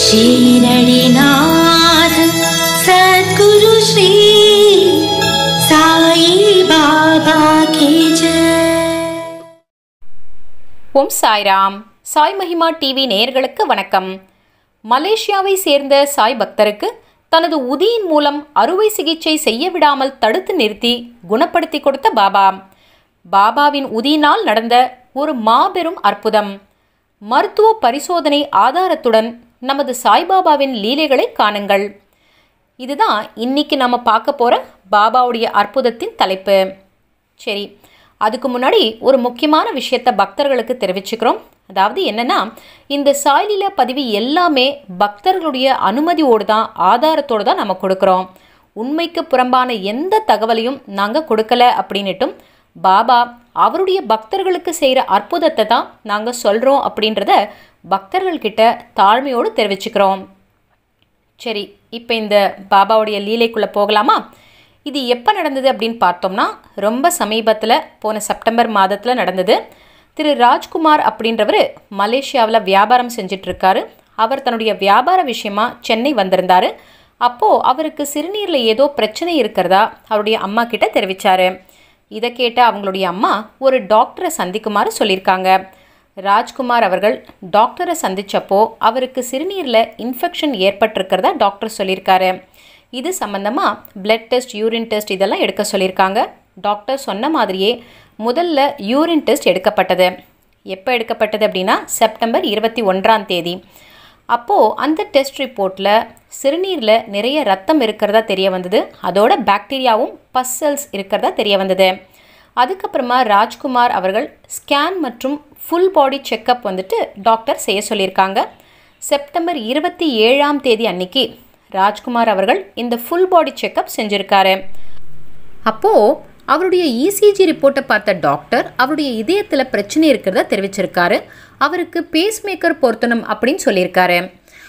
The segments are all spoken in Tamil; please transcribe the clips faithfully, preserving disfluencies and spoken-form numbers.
ஷீரடிநாத சத்குரு ஸ்ரீ சாயி பாபா கி ஜெய். ஓம் சாய்ராம். சாய் மகிமா டிவி நேயர்களுக்கு வணக்கம். மலேசியாவை சேர்ந்த சாய் பக்தருக்கு தனது உதியின் மூலம் அறுவை சிகிச்சை செய்ய விடாமல் தடுத்து நிறுத்தி குணப்படுத்தி கொடுத்த பாபா. பாபாவின் உதியினால் நடந்த ஒரு மாபெரும் அற்புதம். மருத்துவ பரிசோதனை ஆதாரத்துடன் நமது சாய்பாபாவின் லீலைகளை காணுங்கள். இதுதான் இன்னைக்கு நம்ம பார்க்க போகிற பாபாவுடைய அற்புதத்தின் தலைப்பு. சரி, அதுக்கு முன்னாடி ஒரு முக்கியமான விஷயத்தை பக்தர்களுக்கு தெரிவிச்சுக்கிறோம். அதாவது என்னென்னா, இந்த சாய்லீலா பதிவு எல்லாமே பக்தர்களுடைய அனுமதியோடு தான், ஆதாரத்தோடு தான் நம்ம கொடுக்குறோம். உண்மைக்கு புறம்பான எந்த தகவலையும் நாங்கள் கொடுக்கல அப்படின்னுட்டும், பாபா அவருடைய பக்தர்களுக்கு செய்கிற அற்புதத்தை தான் நாங்கள் சொல்கிறோம் அப்படின்றத பக்தர்கள்கிட்ட தாழ்மையோடு தெரிவிச்சுக்கிறோம். சரி, இப்போ இந்த பாபாவுடைய லீலைக்குள்ளே போகலாமா? இது எப்போ நடந்தது அப்படின்னு பார்த்தோம்னா, ரொம்ப சமீபத்தில் போன செப்டம்பர் மாதத்தில் நடந்தது. திரு ராஜ்குமார் அப்படின்றவர் மலேசியாவில் வியாபாரம் செஞ்சிட்ருக்காரு. அவர் தன்னுடைய வியாபார விஷயமா சென்னை வந்திருந்தார். அப்போது அவருக்கு சிறுநீரில் ஏதோ பிரச்சனை இருக்கிறதா அவருடைய அம்மா கிட்ட தெரிவித்தார். இதை கேட்ட அவங்களுடைய அம்மா ஒரு டாக்டரை சந்திக்குமாறு சொல்லியிருக்காங்க. ராஜ்குமார் அவர்கள் டாக்டரை சந்தித்தப்போ அவருக்கு சிறுநீரில் இன்ஃபெக்ஷன் ஏற்பட்டிருக்கிறதா டாக்டர் சொல்லியிருக்காரு. இது சம்மந்தமாக பிளட் டெஸ்ட், யூரின் டெஸ்ட் இதெல்லாம் எடுக்க சொல்லியிருக்காங்க. டாக்டர் சொன்ன மாதிரியே முதல்ல யூரின் டெஸ்ட் எடுக்கப்பட்டது. எப்போ எடுக்கப்பட்டது அப்படின்னா செப்டம்பர் இருபத்தி ஒன்றாம் தேதி. அப்போது அந்த டெஸ்ட் ரிப்போர்ட்டில் சிறுநீரில் நிறைய ரத்தம் இருக்கிறதா தெரிய வந்தது. அதோட பாக்டீரியாவும் பஸ்ஸல்ஸ் இருக்கிறதா தெரிய வந்தது. அதுக்கப்புறமா ராஜ்குமார் அவர்கள் ஸ்கேன் மற்றும் ஃபுல் பாடி செக்கப் வந்துட்டு டாக்டர் செய்ய சொல்லியிருக்காங்க. செப்டம்பர் இருபத்தி ஏழாம் தேதி அன்னைக்கு ராஜ்குமார் அவர்கள் இந்த ஃபுல் பாடி செக்கப் செஞ்சுருக்காரு. அப்போது அவருடைய இசிஜி ரிப்போர்ட்டை பார்த்த டாக்டர் அவருடைய இதயத்தில் பிரச்சனை இருக்கிறதா தெரிவிச்சிருக்காரு. அவருக்கு பேஸ் மேக்கர் பொருத்தணும் அப்படின்னு சொல்லியிருக்காரு.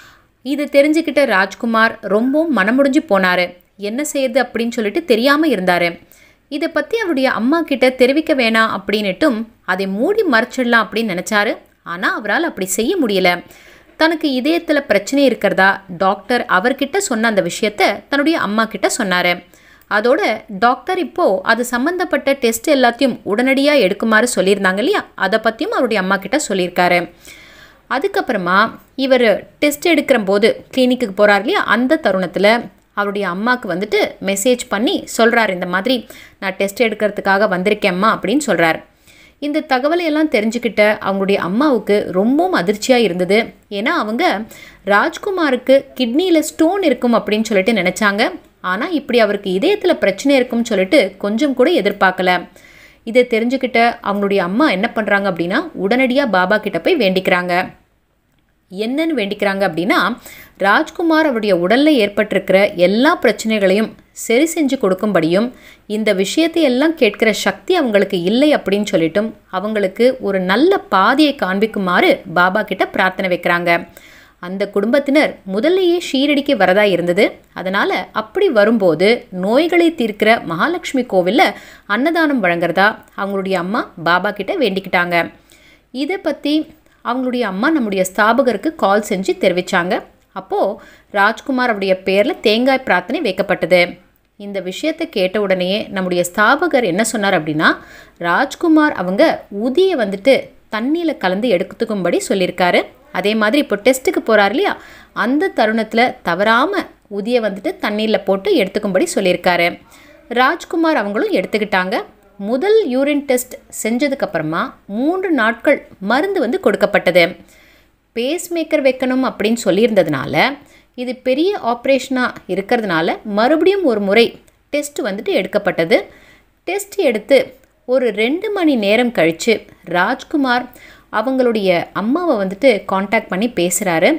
இது தெரிஞ்சுக்கிட்ட ராஜ்குமார் ரொம்பவும் மனமுடிஞ்சு போனார். என்ன செய்யுது அப்படின்னு சொல்லிட்டு தெரியாமல் இருந்தார். இதை பற்றி அவருடைய அம்மா கிட்ட தெரிவிக்க வேணாம் அப்படின்னுட்டும் அதை மூடி மறைச்சிடலாம் அப்படின்னு நினச்சாரு. ஆனால் அவரால் அப்படி செய்ய முடியல. தனக்கு இதயத்தில் பிரச்சனை இருக்கிறதா டாக்டர் அவர்கிட்ட சொன்ன அந்த விஷயத்தை தன்னுடைய அம்மா கிட்ட சொன்னார். அதோட டாக்டர் இப்போது அது சம்மந்தப்பட்ட டெஸ்ட் எல்லாத்தையும் உடனடியாக எடுக்குமாறு சொல்லியிருந்தாங்க இல்லையா, அதை பற்றியும் அவருடைய அம்மா கிட்ட சொல்லியிருக்காரு. அதுக்கப்புறமா இவர் டெஸ்ட் எடுக்கிற போது கிளினிக்கு போகிறார் இல்லையா, அந்த தருணத்தில் அவருடைய அம்மாவுக்கு வந்துட்டு மெசேஜ் பண்ணி சொல்கிறார், இந்த மாதிரி நான் டெஸ்ட் எடுக்கிறதுக்காக வந்திருக்கேம்மா அப்படின்னு சொல்கிறார். இந்த தகவலை எல்லாம் தெரிஞ்சுக்கிட்ட அவங்களுடைய அம்மாவுக்கு ரொம்பவும் அதிர்ச்சியாக இருந்தது. ஏன்னா அவங்க ராஜ்குமாருக்கு கிட்னியில் ஸ்டோன் இருக்கும் அப்படின்னு சொல்லிட்டு நினச்சாங்க. ஆனால் இப்படி அவருக்கு இதயத்தில் பிரச்சனை இருக்கும்னு சொல்லிட்டு கொஞ்சம் கூட எதிர்பார்க்கல. இதை தெரிஞ்சுக்கிட்ட அவங்களுடைய அம்மா என்ன பண்ணுறாங்க அப்படின்னா, உடனடியாக பாபா கிட்ட போய் வேண்டிக்கிறாங்க. என்னன்னு வேண்டிக்கிறாங்க அப்படின்னா, ராஜ்குமார் அவருடைய உடலில் ஏற்பட்டிருக்கிற எல்லா பிரச்சனைகளையும் சரி செஞ்சு கொடுக்கும்படியும், இந்த விஷயத்தை எல்லாம் கேட்கிற சக்தி அவங்களுக்கு இல்லை அப்படின்னு சொல்லிட்டும் அவங்களுக்கு ஒரு நல்ல பாதையை காண்பிக்குமாறு பாபா கிட்ட பிரார்த்தனை வைக்கிறாங்க. அந்த குடும்பத்தினர் முதல்லையே ஷீரடிக்கு வரதா இருந்தது. அதனால் அப்படி வரும்போது நோய்களை தீர்க்கிற மகாலட்சுமி கோவிலில் அன்னதானம் வழங்குறதா அவங்களுடைய அம்மா பாபா கிட்ட வேண்டிக்கிட்டாங்க. இதை பற்றி அவங்களுடைய அம்மா நம்முடைய ஸ்தாபகருக்கு கால் செஞ்சு தெரிவித்தாங்க. அப்போது ராஜ்குமார் அவருடைய பேரில் தேங்காய் பிரார்த்தனை வைக்கப்பட்டது. இந்த விஷயத்தை கேட்ட உடனேயே நம்முடைய ஸ்தாபகர் என்ன சொன்னார் அப்படின்னா, ராஜ்குமார் அவங்க உதியை வந்துட்டு தண்ணியில் கலந்து எடுத்துக்கும்படி சொல்லியிருக்காரு. அதே மாதிரி இப்போ டெஸ்ட்டுக்கு போகிறார் இல்லையா, அந்த தருணத்தில் தவறாமல் உதியை வந்துட்டு தண்ணீரில் போட்டு எடுத்துக்கும்படி சொல்லியிருக்காரு. ராஜ்குமார் அவங்களும் எடுத்துக்கிட்டாங்க. முதல் யூரின் டெஸ்ட் செஞ்சதுக்கப்புறமா மூன்று நாட்கள் மருந்து வந்து கொடுக்கப்பட்டது. பேஸ் மேக்கர் வைக்கணும் அப்படின்னு சொல்லியிருந்ததுனால, இது பெரிய ஆப்ரேஷனாக இருக்கிறதுனால மறுபடியும் ஒரு முறை டெஸ்ட் வந்துட்டு எடுக்கப்பட்டது. டெஸ்ட் எடுத்து ஒரு ரெண்டு மணி நேரம் கழித்து ராஜ்குமார் அவங்களுடைய அம்மாவை வந்துட்டு காண்டாக்ட் பண்ணி பேசுகிறாரு.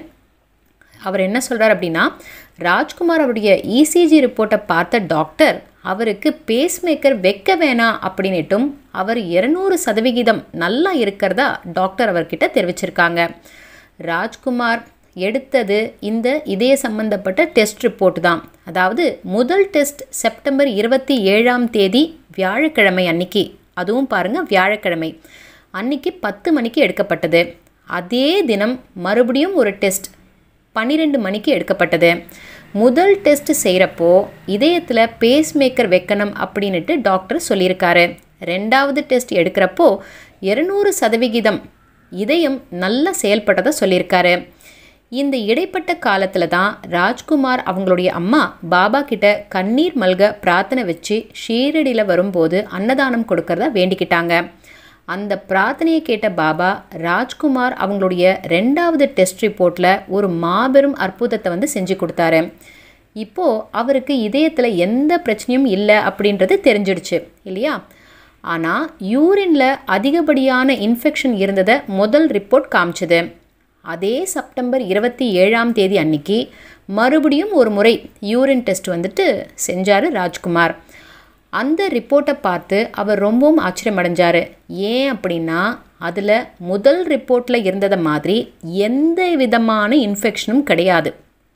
அவர் என்ன சொல்கிறார் அப்படின்னா, ராஜ்குமார் அவருடைய இசிஜி ரிப்போர்ட்டை பார்த்த டாக்டர் அவருக்கு பேஸ் மேக்கர் வைக்க வேணாம் அப்படின்னுட்டும் அவர் இருநூறு சதவிகிதம் நல்லா இருக்கிறதா டாக்டர் அவர்கிட்ட தெரிவிச்சிருக்காங்க. ராஜ்குமார் எடுத்தது இந்த இதய சம்பந்தப்பட்ட டெஸ்ட் ரிப்போர்ட் தான். அதாவது முதல் டெஸ்ட் செப்டம்பர் இருபத்தி ஏழாம் தேதி வியாழக்கிழமை அன்னைக்கு, அதுவும் பாருங்கள் வியாழக்கிழமை அன்னைக்கு பத்து மணிக்கு எடுக்கப்பட்டது. அதே தினம் மறுபடியும் ஒரு டெஸ்ட் பன்னிரெண்டு மணிக்கு எடுக்கப்பட்டது. முதல் டெஸ்ட் செய்கிறப்போ இதயத்தில் பேஸ் மேக்கர் வைக்கணும் அப்படின்ட்டு டாக்டர் சொல்லியிருக்காரு. ரெண்டாவது டெஸ்ட் எடுக்கிறப்போ இருநூறு சதவிகிதம் இதயம் நல்லா செயல்பட்டதை சொல்லியிருக்காரு. இந்த இடைப்பட்ட காலத்தில் தான் ராஜ்குமார் அவங்களுடைய அம்மா பாபா கிட்ட கண்ணீர் மல்க பிரார்த்தனை வச்சு ஷீரடியில் வரும்போது அன்னதானம் கொடுக்கறதா வேண்டிக்கிட்டாங்க. அந்த பிரார்த்தனையை கேட்ட பாபா ராஜ்குமார் அவங்களுடைய ரெண்டாவது டெஸ்ட் ரிப்போர்ட்டில் ஒரு மாபெரும் அற்புதத்தை வந்து செஞ்சு கொடுத்தாரு. இப்போது அவருக்கு இதயத்தில் எந்த பிரச்சனையும் இல்லை அப்படின்றது தெரிஞ்சிடுச்சு இல்லையா. ஆனால் யூரினில் அதிகப்படியான இன்ஃபெக்ஷன் இருந்ததை முதல் ரிப்போர்ட் காமிச்சது. அதே செப்டம்பர் இருபத்தி ஏழாம் தேதி அன்னைக்கு மறுபடியும் ஒரு முறை யூரின் டெஸ்ட் வந்துட்டு செஞ்சார் ராஜ்குமார். அந்த ரிப்போர்ட்டை பார்த்து அவர் ரொம்பவும் ஆச்சரியமடைஞ்சார். ஏன் அப்படின்னா அதில் முதல் ரிப்போர்ட்டில் இருந்ததை மாதிரி எந்த விதமான இன்ஃபெக்ஷனும் கிடையாது.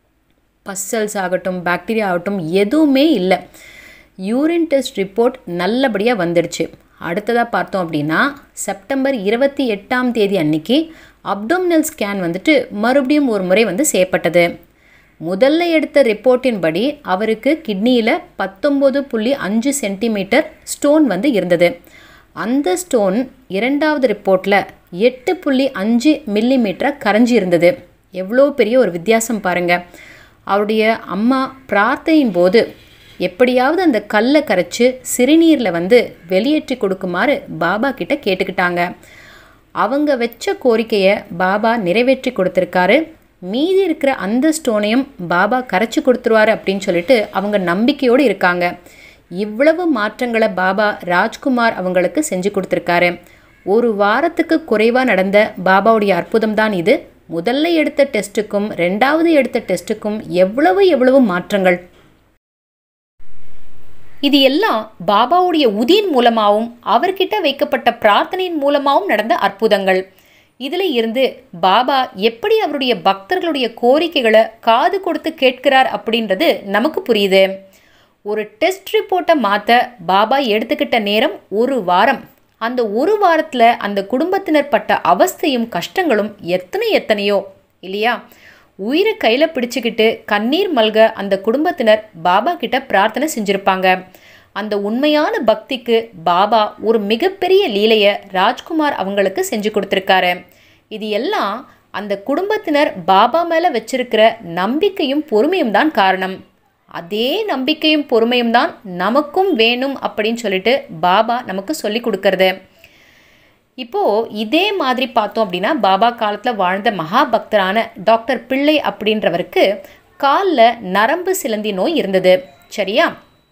பஸ்ஸல்ஸ் ஆகட்டும் பாக்டீரியா ஆகட்டும் எதுவுமே இல்லை. யூரின் டெஸ்ட் ரிப்போர்ட் நல்லபடியாக வந்துடுச்சு. அடுத்ததாக பார்த்தோம் அப்படின்னா செப்டம்பர் இருபத்தி எட்டாம் தேதி அன்னைக்கு அப்டோமினல் ஸ்கேன் வந்துட்டு மறுபடியும் ஒரு முறை வந்து செய்யப்பட்டது. முதல்ல எடுத்த ரிப்போர்ட்டின் படி அவருக்கு கிட்னியில் பத்தொம்போது புள்ளி அஞ்சு சென்டிமீட்டர் ஸ்டோன் வந்து இருந்தது. அந்த ஸ்டோன் இரண்டாவது ரிப்போர்ட்டில் எட்டு புள்ளி அஞ்சு மில்லிமீட்டராக கரைஞ்சி இருந்தது. எவ்வளோ பெரிய ஒரு வித்தியாசம் பாருங்கள். அவருடைய அம்மா பிரார்த்தனையின் போது எப்படியாவது அந்த கல்லை கரைச்சி சிறுநீரில் வந்து வெளியேற்றி கொடுக்குமாறு பாபா கிட்ட கேட்டுக்கிட்டாங்க. அவங்க வச்ச கோரிக்கையை பாபா நிறைவேற்றி கொடுத்துருக்காரு. மீதி இருக்கிற அந்த ஸ்டோனையும் பாபா கரைச்சி கொடுத்துருவாரு அப்படின்னு சொல்லிட்டு அவங்க நம்பிக்கையோடு இருக்காங்க. இவ்வளவு மாற்றங்களை பாபா ராஜ்குமார் அவங்களுக்கு செஞ்சு கொடுத்துருக்காரு. ஒரு வாரத்துக்கு குறைவாக நடந்த பாபாவுடைய அற்புதம் தான் இது. முதல்ல எடுத்த டெஸ்ட்டுக்கும் ரெண்டாவது எடுத்த டெஸ்ட்டுக்கும் எவ்வளவு எவ்வளவு மாற்றங்கள். இது எல்லாம் பாபாவுடைய உதியின் மூலமாகவும் அவர்கிட்ட வைக்கப்பட்ட பிரார்த்தனையின் மூலமாகவும் நடந்த அற்புதங்கள். இதில் இருந்து பாபா எப்படி அவருடைய பக்தர்களுடைய கோரிக்கைகளை காது கொடுத்து கேட்கிறார் அப்படின்றது நமக்கு புரியுது. ஒரு டெஸ்ட் ரிப்போர்ட்டை மாற்ற பாபா எடுத்துக்கிட்ட நேரம் ஒரு வாரம். அந்த ஒரு வாரத்தில் அந்த குடும்பத்தினர் பட்ட அவஸ்தையும் கஷ்டங்களும் எத்தனை எத்தனையோ இல்லையா. உயிரை கையில் பிடிச்சிக்கிட்டு கண்ணீர் மல்க அந்த குடும்பத்தினர் பாபா கிட்ட பிரார்த்தனை செஞ்சுருப்பாங்க. அந்த உண்மையான பக்திக்கு பாபா ஒரு மிகப்பெரிய லீலையை ராஜ்குமார் அவங்களுக்கு செஞ்சு கொடுத்துருக்காரு. இது எல்லாம் அந்த குடும்பத்தினர் பாபா மேலே வச்சிருக்கிற நம்பிக்கையும் பொறுமையும் தான் காரணம். அதே நம்பிக்கையும் பொறுமையும் தான் நமக்கும் வேணும் அப்படின்னு சொல்லிட்டு பாபா நமக்கு சொல்லி கொடுக்கறது. இப்போது இதே மாதிரி பார்த்தோம் அப்படின்னா பாபா காலத்தில் வாழ்ந்த மகாபக்தரான டாக்டர் பிள்ளை அப்படின்றவருக்கு காலில் நரம்பு சிலந்தி நோய் இருந்தது. சரியா,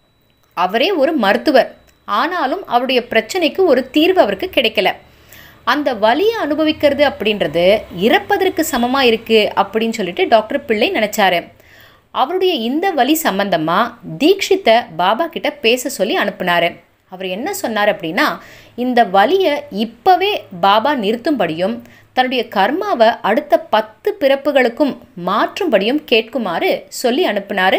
அவரே ஒரு மருத்துவர். ஆனாலும் அவருடைய பிரச்சனைக்கு ஒரு தீர்வு அவருக்கு கிடைக்கல. அந்த வலியை அனுபவிக்கிறது அப்படின்றது இறப்பதற்கு சமமாக இருக்குது அப்படின்னு சொல்லிட்டு டாக்டர் பிள்ளை நினச்சாரு. அவருடைய இந்த வலி சம்பந்தமாக தீக்ஷித்தை பாபா கிட்ட பேச சொல்லி அனுப்புனார். அவர் என்ன சொன்னார் அப்படின்னா, இந்த வலியை இப்போவே பாபா நிறுத்தும்படியும் தன்னுடைய கர்மாவை அடுத்த பத்து பிறப்புகளுக்கும் மாற்றும்படியும் கேட்குமாறு சொல்லி அனுப்பினார்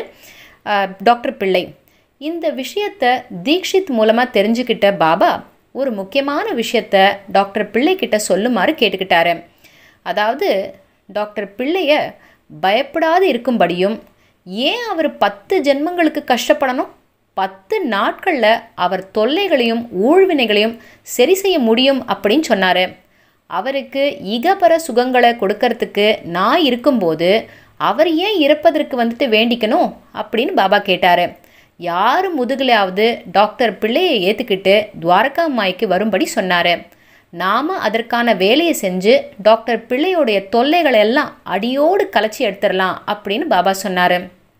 டாக்டர் பிள்ளை. இந்த விஷயத்தை தீக்ஷித் மூலமாக தெரிஞ்சுக்கிட்ட பாபா ஒரு முக்கியமான விஷயத்தை டாக்டர் பிள்ளைக்கிட்ட சொல்லுமாறு கேட்டுக்கிட்டாரு. அதாவது டாக்டர் பிள்ளைய பயப்படாது இருக்கும்படியும், ஏன் அவர் பத்து ஜென்மங்களுக்கு கஷ்டப்படணும், பத்து நாட்களில் அவர் தொல்லைகளையும் ஊழ்வினைகளையும் சரி செய்ய முடியும் அப்படின்னு சொன்னார். அவருக்கு இகபர சுகங்களை கொடுக்கறதுக்கு நான் இருக்கும்போது அவர் ஏன் இறப்பதற்கு வந்துட்டு வேண்டிக்கணும் அப்படின்னு பாபா கேட்டார். யார் முதுகலையாவது டாக்டர் பிள்ளையை ஏற்றுக்கிட்டு துவாரகா மாய்க்கு வரும்படி சொன்னார். நாம் அதற்கான வேலையை செஞ்சு டாக்டர் பிள்ளையோடைய தொல்லைகளை எல்லாம் அடியோடு கலைச்சி எடுத்துடலாம் அப்படின்னு பாபா சொன்னார்.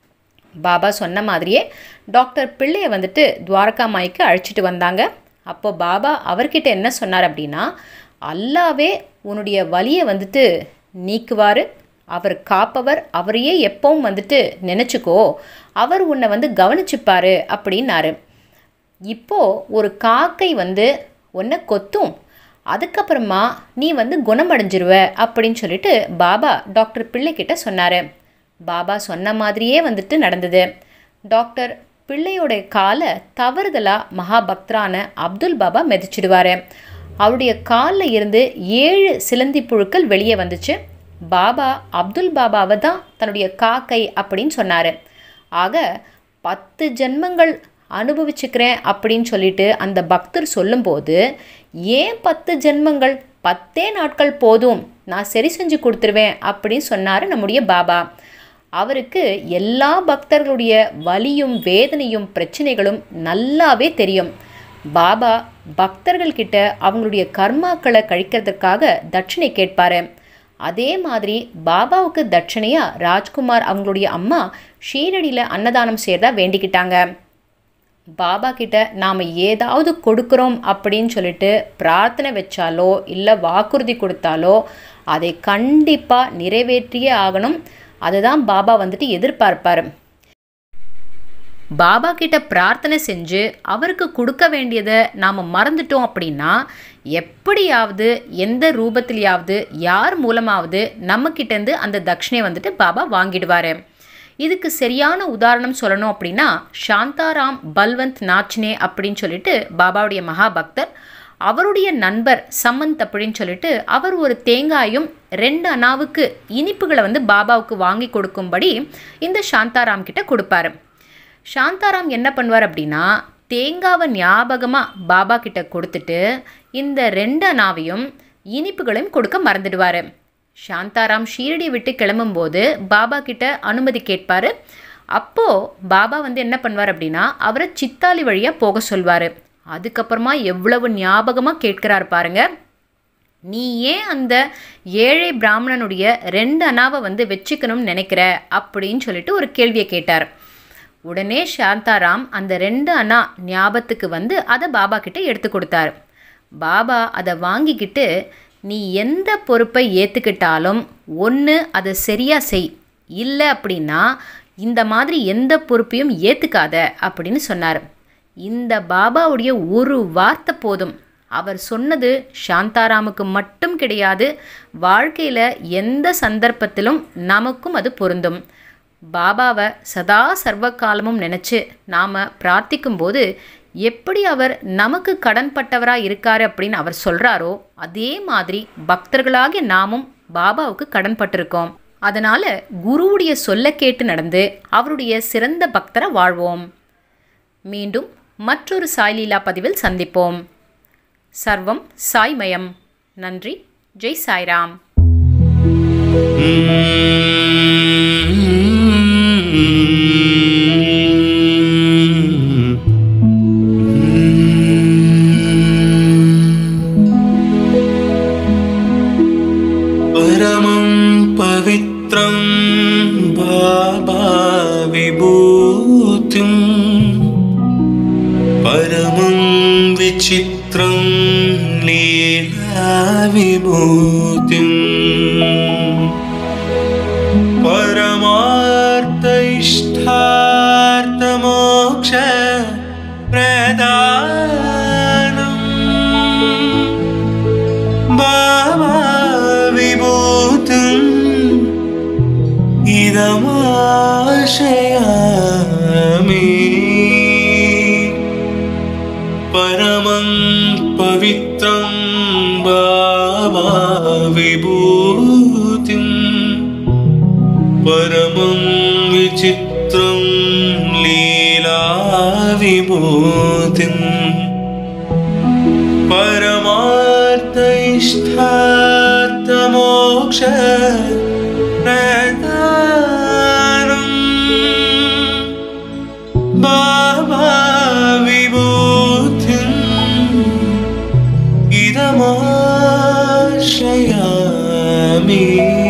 பாபா சொன்ன மாதிரியே டாக்டர் பிள்ளையை வந்துட்டு துவாரகா மாய்க்கு அழைச்சிட்டு வந்தாங்க. அப்போ பாபா அவர்கிட்ட என்ன சொன்னார் அப்படின்னா, அல்லாவே உன்னுடைய வலியை வந்துட்டு நீக்குவார், அவர் காப்பவர், அவரையே எப்பவும் வந்துட்டு நினச்சிக்கோ, அவர் உன்னை வந்து கவனிச்சுப்பார் அப்படின்னாரு. இப்போது ஒரு காக்கை வந்து உன்னை கொத்தும், அதுக்கப்புறமா நீ வந்து குணமடைஞ்சிருவ அப்படின்னு சொல்லிட்டு பாபா டாக்டர் பிள்ளைக்கிட்ட சொன்னார். பாபா சொன்ன மாதிரியே வந்துட்டு நடந்தது. டாக்டர் பிள்ளையோடைய காலை தவறுதலாக மகாபக்தரான அப்துல் பாபா மிதிச்சிடுவார். அவருடைய காலில் இருந்து ஏழு சிலந்தி புழுக்கள் வெளியே வந்துச்சு. பாபா அப்துல் பாபாவை தான் தன்னுடைய காக்கை அப்படின்னு சொன்னார். ஆக பத்து ஜென்மங்கள் அனுபவிச்சுக்கிறேன் அப்படின்னு சொல்லிட்டு அந்த பக்தர் சொல்லும்போது, ஏன் பத்து ஜென்மங்கள், பத்தே நாட்கள் போதும், நான் சரி செஞ்சு கொடுத்துருவேன் அப்படின்னு சொன்னார் நம்முடைய பாபா. அவருக்கு எல்லா பக்தர்களுடைய வலியும் வேதனையும் பிரச்சனைகளும் நல்லாவே தெரியும். பாபா பக்தர்கள்கிட்ட அவங்களுடைய கர்மாக்களை கழிக்கிறதுக்காக தட்சணை கேட்பார். அதே மாதிரி பாபாவுக்கு தட்சணையாக ராஜ்குமார் அவங்களுடைய அம்மா ஷீரடியில் அன்னதானம் செய்கிறதா வேண்டிக்கிட்டாங்க. பாபா கிட்ட நாம் ஏதாவது கொடுக்குறோம் அப்படின்னு சொல்லிட்டு பிரார்த்தனை வச்சாலோ இல்லை வாக்குறுதி கொடுத்தாலோ அதை கண்டிப்பாக நிறைவேற்றியே ஆகணும். அதுதான் பாபா வந்துட்டு எதிர்பார்ப்பார். பாபா கிட்ட பிரார்த்தனை செஞ்சு அவருக்கு கொடுக்க வேண்டியதை நாம் மறந்துட்டோம் அப்படின்னா எப்படியாவது எந்த ரூபத்திலையாவது யார் மூலமாவது நம்மக்கிட்டேருந்து அந்த தட்சணையை வந்துட்டு பாபா வாங்கிடுவார். இதுக்கு சரியான உதாரணம் சொல்லணும் அப்படின்னா சாந்தாராம் பல்வந்த் நாச்னே அப்படின்னு சொல்லிட்டு பாபாவுடைய மகாபக்தர், அவருடைய நண்பர் சமந்த் அப்படின்னு சொல்லிட்டு அவர் ஒரு தேங்காயும் ரெண்டு அனாவுக்கு இனிப்புகளை வந்து பாபாவுக்கு வாங்கி கொடுக்கும்படி இந்த சாந்தாராம் கிட்ட கொடுப்பாரு. சாந்தாராம் என்ன பண்ணுவார் அப்படின்னா தேங்காவை ஞாபகமாக பாபா கிட்ட கொடுத்துட்டு இந்த ரெண்டு அனாவையும் இனிப்புகளையும் கொடுக்க மறந்துடுவார். சாந்தாராம் ஷீரடி விட்டு கிளம்பும்போது பாபா கிட்ட அனுமதி கேட்பார். அப்போது பாபா வந்து என்ன பண்ணுவார் அப்படின்னா அவரை சித்தாலி வழியாக போக சொல்வார். அதுக்கப்புறமா எவ்வளவு ஞாபகமாக கேட்கிறார் பாருங்க. நீ ஏன் அந்த ஏழை பிராமணனுடைய ரெண்டு அனாவை வந்து வச்சுக்கணும்னு நினைக்கிற அப்படின்னு சொல்லிட்டு ஒரு கேள்வியை கேட்டார். உடனே சாந்தாராம் அந்த ரெண்டு அணா ஞாபகத்துக்கு வந்து அதை பாபா கிட்ட எடுத்து கொடுத்தார். பாபா அதை வாங்கிக்கிட்டு, நீ எந்த பொறுப்பை ஏற்றுக்கிட்டாலும் ஒன்று அதை சரியாக செய், இல்லை அப்படின்னா இந்த மாதிரி எந்த பொறுப்பையும் ஏற்றுக்காத அப்படின்னு சொன்னார். இந்த பாபாவுடைய ஒரு வார்த்தை போதும். அவர் சொன்னது சாந்தாராமுக்கு மட்டும் கிடையாது, வாழ்க்கையில் எந்த சந்தர்ப்பத்திலும் நமக்கும் அது பொருந்தும். பாபாவை சதா சர்வகாலமும் நினச்சி நாம் பிரார்த்திக்கும்போது எப்படி அவர் நமக்கு கடன்பட்டவராக இருக்கார் அப்படின்னு அவர் சொல்கிறாரோ அதே மாதிரி பக்தர்களாகிய நாமும் பாபாவுக்கு கடன்பட்டிருக்கோம். அதனால் குருவுடைய சொல்ல கேட்டு நடந்து அவருடைய சிறந்த பக்தரை வாழ்வோம். மீண்டும் மற்றொரு சாய்லீலா பதிவில் சந்திப்போம். சர்வம் சாய்மயம். நன்றி. ஜெய் சாய்ராம். परमं पवित्रं बाबा विभूतिं, परमं विचित्रं लीला विभूतिं, परमार्थ इष्टार्थ मोक्ष प्रदानं बाबा इदमाशयामि. परमं पवित्रं बाबा विभूतिं, परमं विचित्रं लीला विभूतिं, परमार्थ इष्टार्थ मोक्ष प्रदानं बाबा विभूतिं इदमाश्रयामि.